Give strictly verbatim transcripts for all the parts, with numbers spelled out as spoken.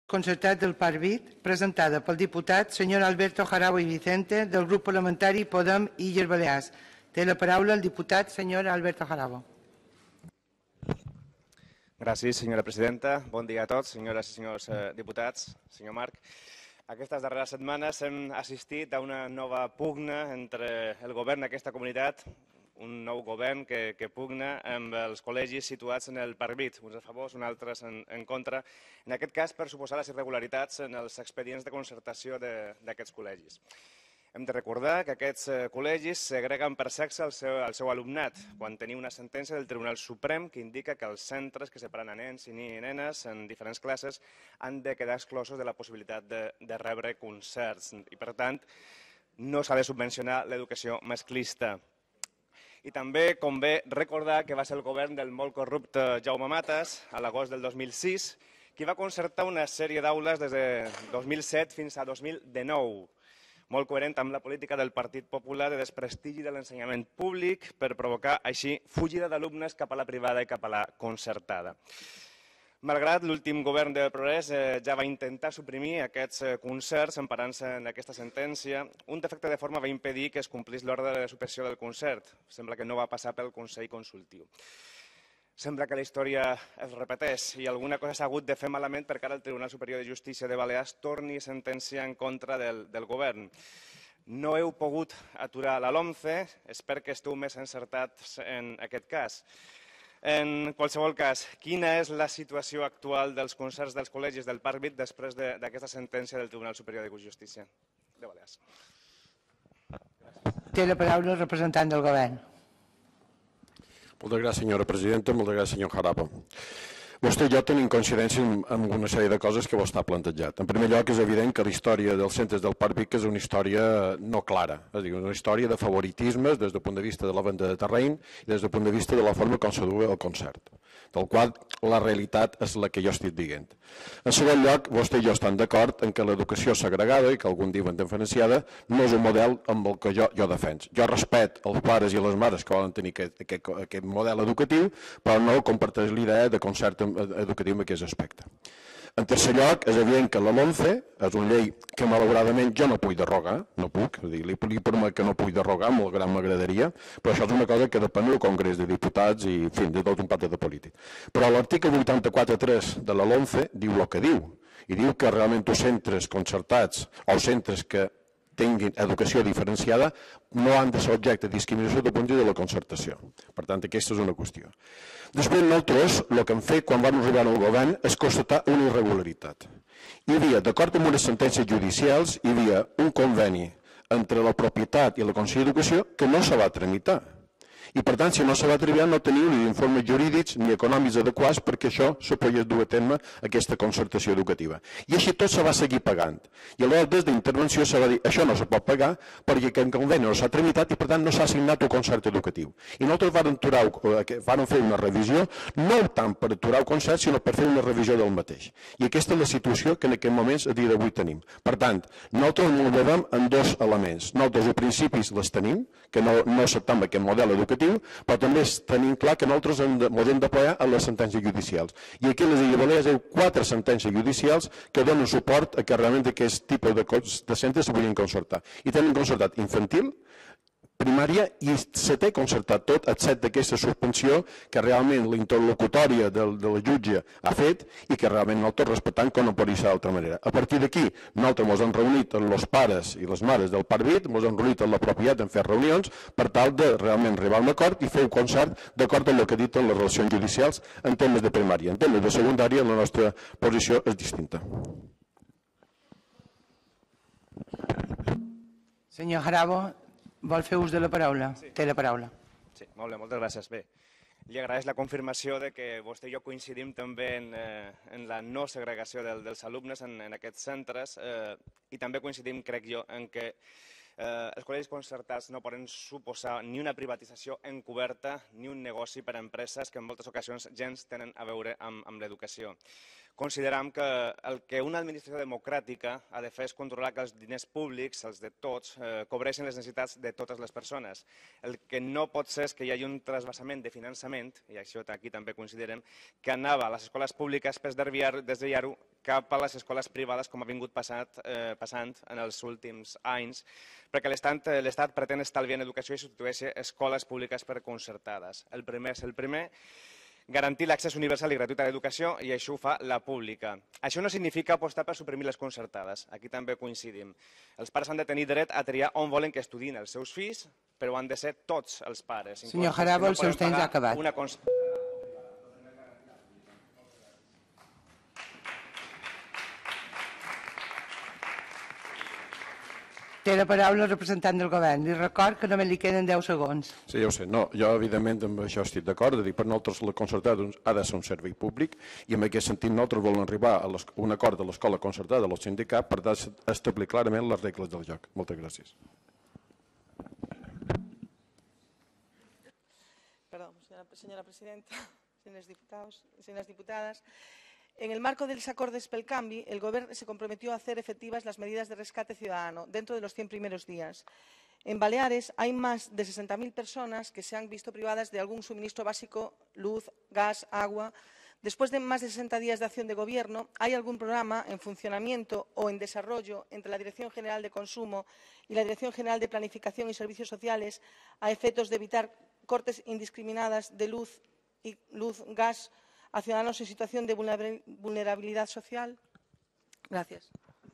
concertat del Parvit, presentada pel diputat senyor Alberto Jarabo i Vicente del grup parlamentari Podem Illes Balears. Té la paraula el diputat senyor Alberto Jarabo. Gràcies, senyora presidenta. Bon dia a tots, senyores i senyors eh, diputats. Senyor Marc, aquestes darreres setmanes hem assistit a una nova pugna entre el govern d'aquesta comunitat, un nou govern que, que pugna amb els col·legis situats en el Parvit, uns a favor, uns altres en, en contra, en aquest cas per suposar les irregularitats en els expedients de concertació d'aquests col·legis. Hem de recordar que aquests col·legis segreguen per sexe el seu, el seu alumnat, quan tenim una sentència del Tribunal Suprem que indica que els centres que separen a nens i nenes en diferents classes han de quedar exclosos de la possibilitat de, de rebre concerts i, per tant, no s'ha de subvencionar l'educació masclista. I també convé recordar que va ser el govern del molt corrupte Jaume Matas, a l'agost del dos mil sis, qui va concertar una sèrie d'aules des de dos mil set fins a dos mil dinou, molt coherent amb la política del Partit Popular de desprestigi de l'ensenyament públic per provocar així fugida d'alumnes cap a la privada i cap a la concertada. Malgrat l'últim govern de Progrés eh, ja va intentar suprimir aquests eh, concerts emparant-se en aquesta sentència, un defecte de forma va impedir que es complís l'ordre de supressió del concert. Sembla que no va passar pel Consell Consultiu. Sembla que la història es repeteix i alguna cosa s'ha hagut de fer malament perquè ara el Tribunal Superior de Justícia de Balears torni sentència en contra del, del govern. No heu pogut aturar la LOMCE, espero que esteu més encertats en aquest cas. En qualsevol cas, quina és la situació actual dels concerts dels col·legis del Parvit després d'aquesta sentència del Tribunal Superior de Justícia de Balears? Té la paraula el representant del govern. Moltes gràcies, senyora presidenta. Moltes gràcies, senyor Jarabo. Vostè i jo tenim coincidència en una sèrie de coses que vostè ha plantejat. En primer lloc, és evident que la història dels centres del Parvit és una història no clara, és a dir, una història de favoritismes des del punt de vista de la venda de terreny i des del punt de vista de la forma com se du el concert, del qual la realitat és la que jo estic dient. En segon lloc, vostè i jo estem d'acord en que l'educació segregada, i que algun diuen diferenciada, no és un model amb el que jo, jo defenso. Jo respecto els pares i les mares que volen tenir aquest, aquest, aquest model educatiu, però no comparteix l'idea de concert educatiu en aquest aspecte. En tercer lloc, és evident que la LOMCE és una llei que malauradament jo no puc derrogar, no puc, és a dir, li, li promet que no puc derrogar, molt gran m'agradaria, però això és una cosa que depèn del Congrés de Diputats i, en fi, de tot un pacte de polític. Però l'article vuitanta-quatre punt tres de la LOMCE diu el que diu, i diu que realment els centres concertats o centres que tinguin educació diferenciada no han de ser objecte de discriminació del punt de vista de la concertació. Per tant, aquesta és una qüestió. Després, nosaltres, el que hem fet quan vam arribar al govern és constatar una irregularitat. Hi havia, d'acord amb unes sentències judicials, hi havia un conveni entre la propietat i la Conselleria d'Educació que no se va tramitar. I, per tant, si no se va treballar, no teniu ni informes jurídics ni econòmics adequats perquè això se pogués dur a terme aquesta concertació educativa. I així tot se va seguir pagant. I aleshores, des d'intervenció, se va dir això no se pot pagar perquè aquest conveni no s'ha tramitat i, per tant, no s'ha assignat el concert educatiu. I nosaltres vam, aturar, vam fer una revisió, no tant per aturar el concert, sinó per fer una revisió del mateix. I aquesta és la situació que en aquest moments, a dia d'avui, tenim. Per tant, nosaltres ens movem en dos elements. Nosaltres, a principis, les tenim, que no, no acceptem aquest model educatiu, però també tenim clar que nosaltres ens hem d'apoyar a les sentències judicials. I aquí a les Illes Balears hi ha quatre sentències judicials que donen suport a que realment aquest tipus de, de centres se puguin concertar. I tenen concertat infantil, primària i se té concertat tot, excepte d'aquesta suspensió que realment la interlocutòria de, de la jutge ha fet i que realment nosaltres respectant com no pot ser d'altra manera. A partir d'aquí, nosaltres ens hem reunit amb els pares i les mares del Parvit, ens hem reunit amb la propietat, hem fet reunions per tal de realment arribar a un acord i fer un concert d'acord amb el que ha dit en les relacions judicials en temes de primària. En temes de secundària, la nostra posició és distinta. Senyor Jarabo, vol fer ús de la paraula? Sí. Té la paraula. Sí, molt bé, moltes gràcies. Bé, li agraeix la confirmació de que vostè i jo coincidim també en, eh, en la no segregació del, dels alumnes en, en aquests centres eh, i també coincidim, crec jo, en que eh, els col·legis concertats no poden suposar ni una privatització encoberta ni un negoci per a empreses que en moltes ocasions gens tenen a veure amb, amb l'educació. consideram que el que una administració democràtica ha de fer és controlar que els diners públics, els de tots, eh, cobreixin les necessitats de totes les persones. El que no pot ser és que hi hagi un trasbassament de finançament, i això aquí també considerem, que anava a les escoles públiques per desviar-ho cap a les escoles privades, com ha vingut passat, eh, passant en els últims anys, perquè l'Estat pretén estalviar en educació i substitueix escoles públiques per concertades. El primer és el primer, garantir l'accés universal i gratuït a l'educació, i això ho fa la pública. Això no significa apostar per suprimir les concertades. Aquí també coincidim. Els pares han de tenir dret a triar on volen que estudiïn els seus fills, però han de ser tots els pares. Senyor Jarabo, el seu temps ha acabat. Té la paraula el representant del govern. Li record que només li queden deu segons. Sí, ja ho sé. No, jo, evidentment, amb això estic d'acord. Per nosaltres, la concertada ha de ser un servei públic i, en aquest sentit, nosaltres volem arribar a un acord de l'escola concertada, dels sindicats, per establir clarament les regles del joc. Moltes gràcies. Perdón, señora presidenta, señores diputados, señoras diputadas. En el marco del Acords pel Canvi, el Gobierno se comprometió a hacer efectivas las medidas de rescate ciudadano dentro de los cien primeros días. En Baleares hay más de sesenta mil personas que se han visto privadas de algún suministro básico, luz, gas, agua. Después de más de sesenta días de acción de Gobierno, ¿hay algún programa en funcionamiento o en desarrollo entre la Dirección General de Consumo y la Dirección General de Planificación y Servicios Sociales a efectos de evitar cortes indiscriminadas de luz, y luz, gas, a ciudadanos en situación de vulnerabilidad social? Gracias.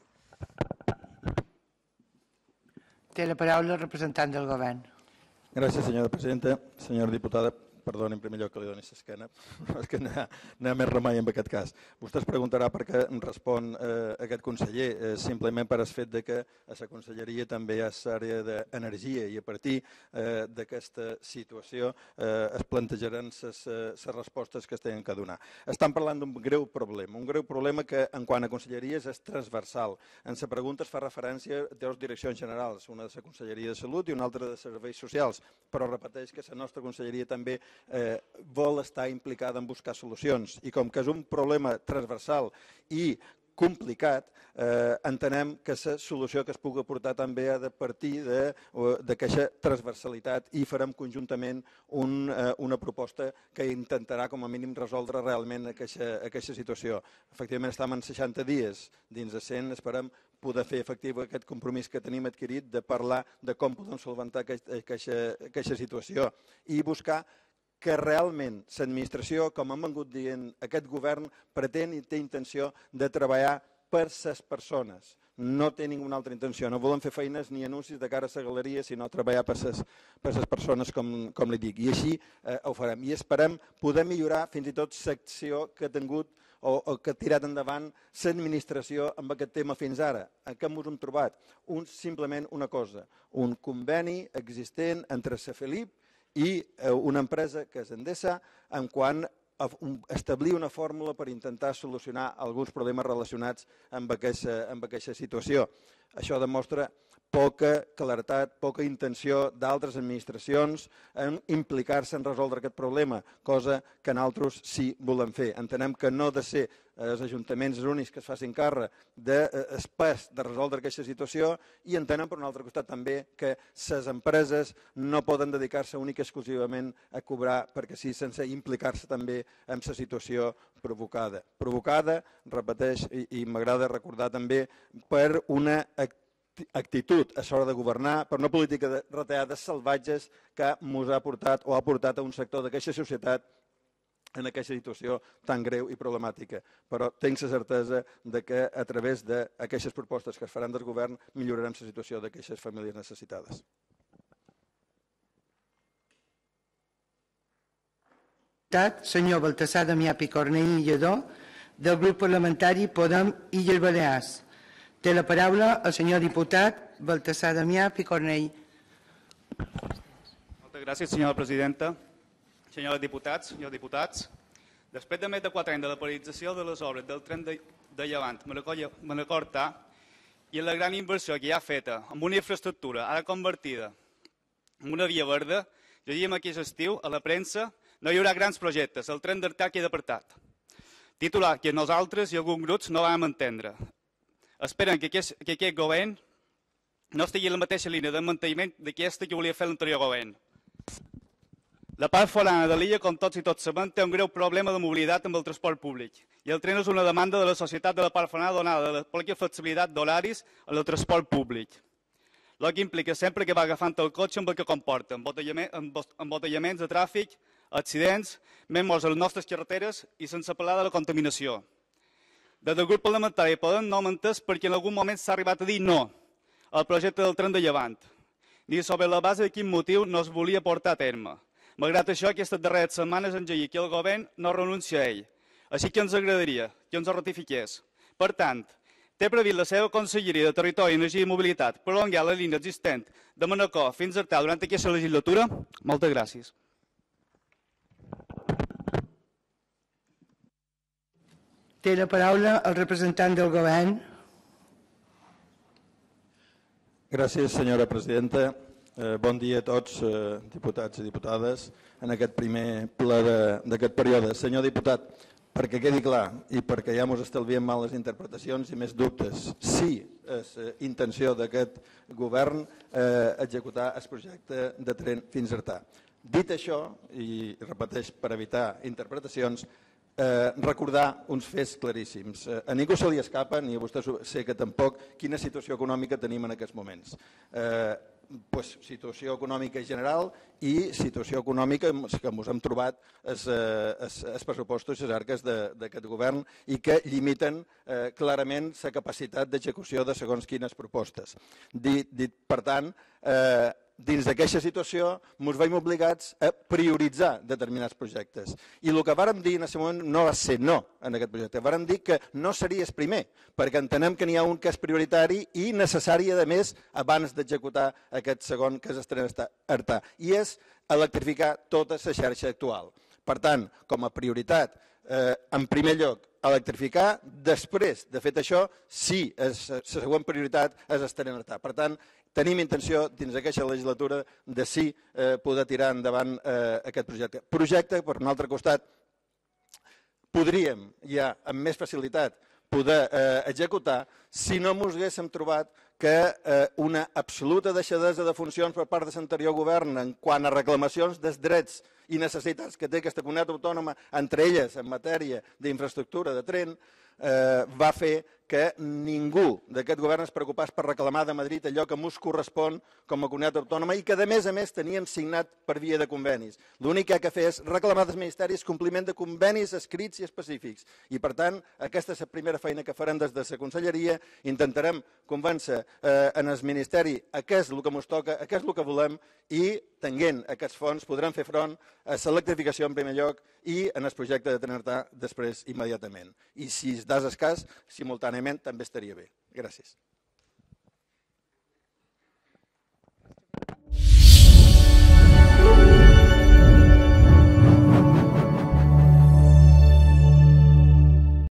Té la paraula el representant del govern. Gràcies, senyora presidenta. Senyora diputada, perdoni en primer lloc que li doni l'esquena, però és que no hi ha més remei en aquest cas. Vostè es preguntarà per què em respon eh, aquest conseller, eh, simplement per el fet de que a la conselleria també hi ha l'àrea d'energia i a partir eh, d'aquesta situació eh, es plantejaran les respostes que es tenen que donar. Estan parlant d'un greu problema, un greu problema que en quant a conselleries és transversal. En la pregunta es fa referència a dues direccions generals, una de la Conselleria de Salut i una altra de Serveis Socials, però repeteix que la nostra conselleria també Eh, vol estar implicada en buscar solucions i com que és un problema transversal i complicat, eh, entenem que la solució que es pugui aportar també ha de partir d'aquesta transversalitat i farem conjuntament un, eh, una proposta que intentarà com a mínim resoldre realment aquesta, aquesta situació. Efectivament estem en seixanta dies dins de cent, esperem poder fer efectiu aquest compromís que tenim adquirit de parlar de com podem solventar aquesta, aquesta, aquesta situació i buscar que realment l'administració, com han vingut dient, aquest govern pretén i té intenció de treballar per les persones. No té ninguna altra intenció. No volem fer feines ni anuncis de cara a la galeria, sinó treballar per les persones, com, com li dic. I així eh, ho farem. I esperem poder millorar fins i tot l'acció que ha tingut o, o que ha tirat endavant l'administració amb aquest tema fins ara. En què ens hem trobat? Un, simplement una cosa, un conveni existent entre la Felip i una empresa que és Endesa en quant a establir una fórmula per intentar solucionar alguns problemes relacionats amb aquesta, amb aquesta situació. Això demostra poca claretat, poca intenció d'altres administracions en implicar-se en resoldre aquest problema, cosa que nosaltres sí volem fer. Entenem que no ha de ser els ajuntaments els únics que es facin càrrec del pes de resoldre aquesta situació i entenem, per un altre costat, també que les empreses no poden dedicar-se únicament i exclusivament a cobrar perquè sí, sense implicar-se també en la situació provocada. Provocada, repeteix, i, i m'agrada recordar també, per una actitud a l'hora de governar, per una política de retallades salvatges que ens ha portat o ha portat a un sector d'aquesta societat en aquesta situació tan greu i problemàtica. Però tinc la certesa que a través d'aquestes propostes que es faran del govern millorarem la situació d'aquestes famílies necessitades. Senyor Baltasar Damià Picornell i Lledó, del grup parlamentari Podem Illes Balears. Té la paraula el senyor diputat Baltasar Damià Picornell. Moltes gràcies, senyora presidenta. Senyors diputats, senyors diputats, després de més de quatre anys de la paralització de les obres del tren de, de Llevant, Manacor-Artà, i la gran inversió que hi ha feta amb una infraestructura ara convertida en una via verda, llegíem aquí aquest estiu a la premsa, no hi haurà grans projectes, el tren d'Artà queda apartat. Titular que nosaltres i alguns grups no vam entendre. Esperen que aquest, que aquest govern no estigui en la mateixa línia de manteniment d'aquesta que volia fer l'anterior govern. La part forana de l'illa, com tots i tots sabem, té un greu problema de mobilitat amb el transport públic. I el tren és una demanda de la societat de la part forana donada la poca flexibilitat d'horaris en el transport públic. El que implica sempre que va agafant el cotxe amb el que comporta, embotellaments de tràfic, accidents, més morts a les nostres carreteres i sense parlar de la contaminació. Des del grup parlamentari Podem no hem entès perquè en algun moment s'ha arribat a dir no al projecte del tren de Llevant, ni sobre la base de quin motiu no es volia portar a terme. Malgrat això, aquestes darreres setmanes en llei que el govern no renuncia a ell. Així que ens agradaria que ens ho ratifiqués. Per tant, té previst la seva Conselleria de Territori, Energia i Mobilitat prolongar la línia existent de Manacor fins a Artà durant aquesta legislatura? Moltes gràcies. Té la paraula el representant del govern. Gràcies, senyora presidenta. Eh, bon dia a tots, eh, diputats i diputades, en aquest primer ple d'aquest període. Senyor diputat, perquè quedi clar i perquè ja ens estalviem males interpretacions i més dubtes, sí és eh, intenció d'aquest govern eh, executar el projecte de tren fins a Artà. Dit això, i repeteix per evitar interpretacions, Eh, recordar uns fets claríssims. Eh, a ningú se li escapa, ni a vostè sé que tampoc, quina situació econòmica tenim en aquests moments. Eh, pues, situació econòmica general i situació econòmica que ens hem trobat els eh, pressupostos i les arques d'aquest govern i que limiten eh, clarament la capacitat d'execució de segons quines propostes. Dit, dit per tant, eh, dins d'aquesta situació ens veiem obligats a prioritzar determinats projectes. I el que vàrem dir en aquest moment no va ser no en aquest projecte. Vàrem dir que no seria el primer, perquè entenem que n'hi ha un que és prioritari i necessari, a més, abans d'executar aquest segon que és el tren Artà. I és electrificar tota la xarxa actual. Per tant, com a prioritat, eh, en primer lloc, electrificar. Després de fet això, sí, la següent prioritat és el tren Artà. Per tant, tenim intenció, dins d'aquesta legislatura, de sí eh, poder tirar endavant eh, aquest projecte. Projecte, per un altre costat, podríem ja amb més facilitat poder eh, executar si no ens haguéssim trobat que eh, una absoluta deixadesa de funcions per part de l'anterior govern en quant a reclamacions dels drets i necessitats que té aquesta comunitat autònoma, entre elles en matèria d'infraestructura de tren, eh, va fer que ningú d'aquest govern es preocupés per reclamar de Madrid allò que ens correspon com a comunitat autònoma i que, a més a més, teníem signat per via de convenis. L'únic que ha de fer és reclamar dels ministeris compliment de convenis escrits i específics. I, per tant, aquesta és la primera feina que farem des de la Conselleria. Intentarem convèncer eh, en el Ministeri a què és el que ens toca, a què és el que volem i, tenint aquests fons, podrem fer front a l'electrificació en primer lloc i en el projecte de tren Artà després immediatament. I si es das el cas, simultàniament també estaria bé. Gràcies.